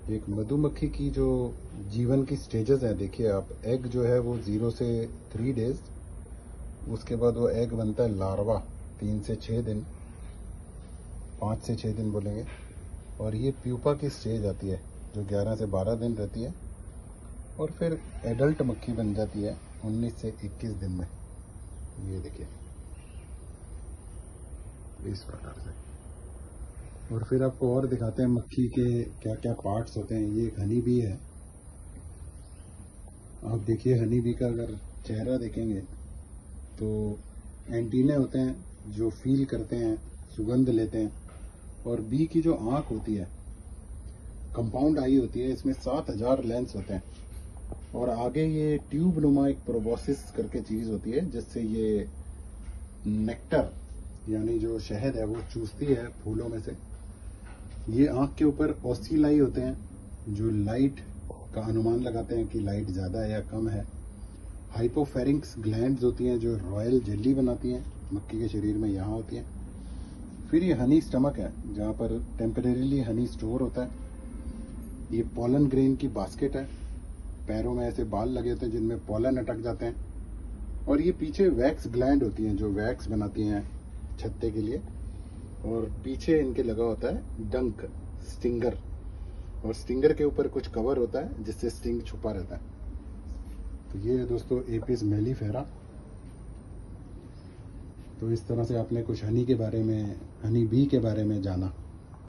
एक मधुमक्खी की जो जीवन की स्टेजेस हैं, देखिए आप, एग जो है वो 0 से 3 डेज, उसके बाद वो एग बनता है लार्वा 3 से 6 दिन, 5 से 6 दिन बोलेंगे, और ये प्यूपा की स्टेज आती है जो 11 से 12 दिन रहती है, और फिर एडल्ट मक्खी बन जाती है 19 से 21 दिन में। ये देखिए इस प्रकार से। और फिर आपको और दिखाते हैं मक्खी के क्या क्या पार्ट्स होते हैं। ये एक हनी बी है, आप देखिए हनी बी का अगर चेहरा देखेंगे तो एंटीने होते हैं जो फील करते हैं, सुगंध लेते हैं। और बी की जो आंख होती है, कंपाउंड आई होती है, इसमें 7000 लेंस होते हैं, और आगे ये ट्यूब नुमा एक प्रोबोसिस करके चीज होती है जिससे ये नेक्टर यानी जो शहद है वो चूसती है फूलों में से। ये आंख के ऊपर ओसिलाई होते हैं जो लाइट का अनुमान लगाते हैं कि लाइट ज़्यादा है या कम है। हाइपोफेरिंक्स ग्लैंड्स होती हैं जो रॉयल जेली बनाती हैं, मक्खी के शरीर में यहाँ होती हैं। फिर ये हनी स्टमक है जहाँ पर टेम्परेरीली हनी स्टोर होता है। ये पॉलन ग्रेन की बास्केट है, पैरों में ऐसे बाल लगे होते हैं जिनमें पॉलन अटक जाते हैं। और ये पीछे वैक्स ग्लैंड होती हैं जो वैक्स बनाती हैं छत्ते के लिए, और पीछे इनके लगा होता है डंक, स्टिंगर, और स्टिंगर के ऊपर कुछ कवर होता है जिससे स्टिंग छुपा रहता है। तो ये है दोस्तों एपिस मेलिफेरा। तो इस तरह से आपने कुछ हनी के बारे में, हनी बी के बारे में जाना।